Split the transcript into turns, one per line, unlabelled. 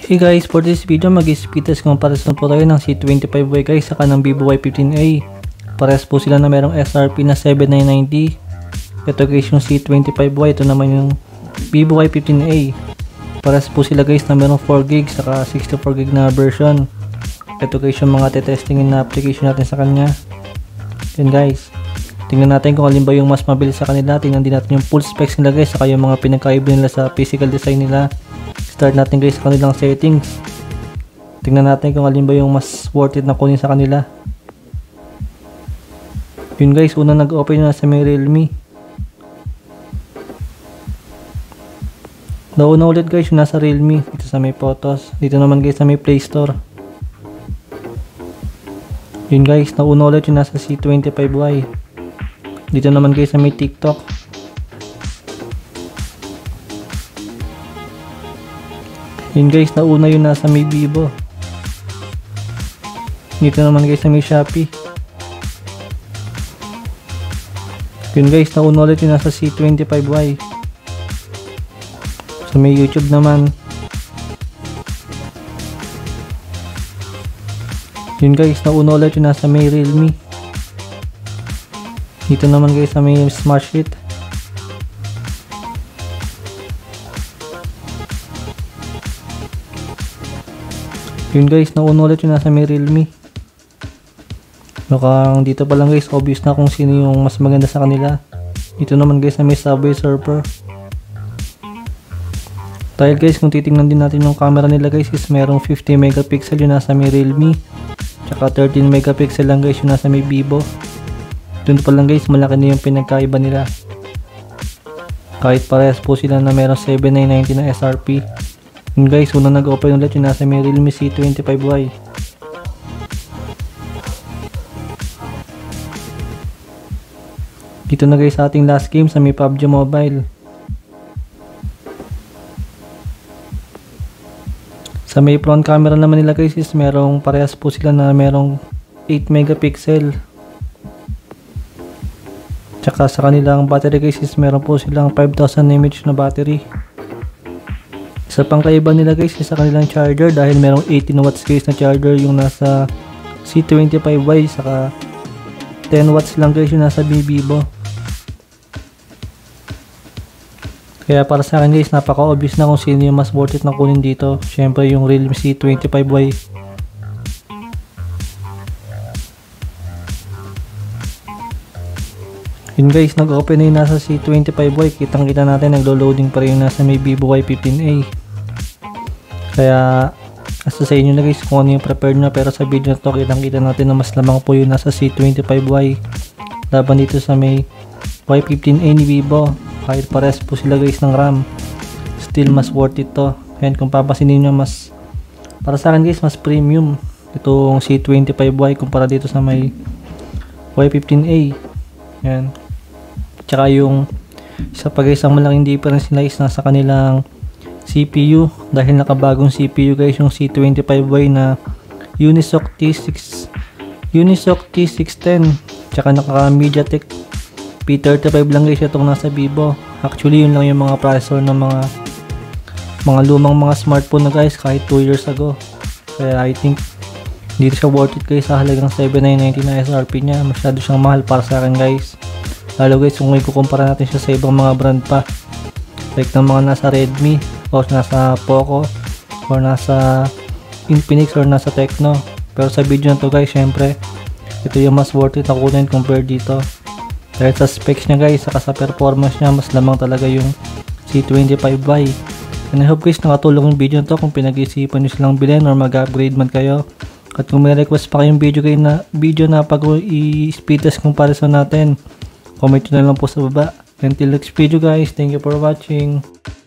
Hey guys, for this video mag-speed test comparison po tayo ng C25Y guys saka ng Vivo Y15A. Parehas po sila na merong SRP na 7,990. Ito guys yung C25Y, ito naman yung Vivo Y15A. Parehas po sila guys na merong 4GB saka 64GB na version. Ito guys yung mga testingin na application natin sa kanya. Yan guys, tingnan natin kung alin ba yung mas mabilis sa kanila. Tingnan din natin yung full specs nila guys saka yung mga pinagkaiba nila sa physical design nila. Start natin guys sa kanilang settings. Tingnan natin kung alin ba yung mas worth it na kunin sa kanila. Yun guys, una nag-open na sa may Realme. Nauna ulit guys yung nasa Realme, dito sa may photos. Dito naman guys sa may Play Store. Yun guys, nauna ulit yung nasa C25Y. Dito naman guys sa may TikTok. Yun guys, nauna yun nasa may Vivo. Dito naman guys sa may Shopee. Yun guys, nauna ulit yun nasa C25Y. Sa may YouTube naman. Yun guys, nauna ulit yun nasa may Realme. Dito naman guys sa may Smartsheet. Yun guys, nauna ulit yung nasa may Realme. Mukhang dito pa lang guys, obvious na kung sino yung mas maganda sa kanila. Dito naman guys sa may Subway Surfer. Dahil guys, kung titingnan din natin yung camera nila guys, is merong 50 megapixel yung nasa may Realme. Tsaka 13 megapixel lang guys yung nasa may Vivo. Dun pa lang guys, malaki na yung pinagkaiba nila. Kahit parehas po sila na merong 7,990 na SRP. Yun guys, una nag-open ulit yung nasa may Realme C25Y. Dito na guys sa ating last game sa may PUBG Mobile. Sa may front camera naman nila guys is merong parehas po sila na merong 8 megapixel. Tsaka sa kanilang battery guys is meron po silang 5,000 mAh na battery. Isa pang kaiba nila guys is sa kanilang charger dahil merong 18 watts guys na charger yung nasa C25Y saka 10 watts lang guys yung nasa Vivo. Kaya para sa akin guys, napaka-obvious na kung sino yung mas worth it na kunin dito. Syempre yung Realme C25Y. Yun guys, nag-open na yung nasa C25Y. Kitang kita natin naglo-loading pa rin yung nasa may Vivo Y15A. Kaya asa sa inyo na guys kung ano yung prepared na, pero sa video na to kitang kita natin na mas lamang po yung nasa C25Y laban dito sa may Y15A ni Vivo. Kahit pares po sila guys ng RAM, still mas worth it to. And kung papasinin nyo, mas para sa akin guys, mas premium itong C25Y kumpara dito sa may Y15A. Yan. Tsaka yung isa pa guys, ang malaking difference nila is nasa kanilang CPU, dahil nakabagong CPU guys yung C25Y na Unisoc T610, tsaka naka MediaTek P35 lang guys itong nasa Vivo. Actually yun lang yung mga processor ng mga lumang mga smartphone na guys kahit 2 years ago. Kaya I think hindi siya worth it guys sa halagang 7,990 na SRP nya. Masyado siyang mahal para sa akin guys. Lalo guys kung ikukumpara natin siya sa ibang mga brand pa, like ng mga nasa Redmi o nasa Poco or nasa Infinix or nasa Tecno. Pero sa video na to guys, syempre ito yung mas worth it na kunin compared dito. Dahil sa specs niya guys, saka sa performance niya, mas lamang talaga yung C25Y. And I hope guys nakatulong yung video na to kung pinag-iisipan nyo silang bilhin or mag-upgrade man kayo. At kung may request pa kayong video na pag i-speed test comparison natin, comment nyo na lang po sa baba. Until next video guys, thank you for watching.